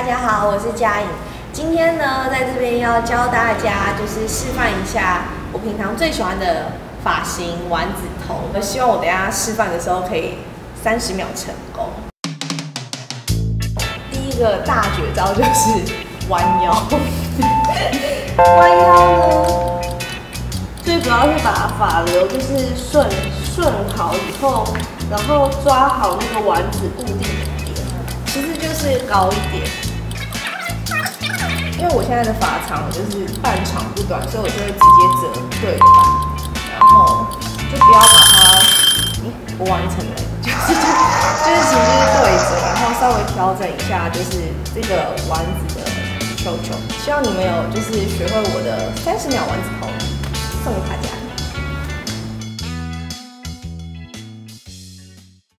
家好，我是佳颖。今天呢，在这边要教大家就是示范一下我平常最喜欢的发型——丸子头。我希望我等一下示范的时候可以30秒成功。第一个大绝招就是弯腰。弯腰呢，最主要是把发流就是顺好以后，然后抓好那个丸子固定的点，其实就是高一点。因为我现在的发长就是半长不短，所以我就会直接折对半，然后就不要把它不完成了，就是其实就是对折，然后稍微调整一下，就是这个丸子的球球。希望你们有就是学会我的30秒丸子头，送给大家。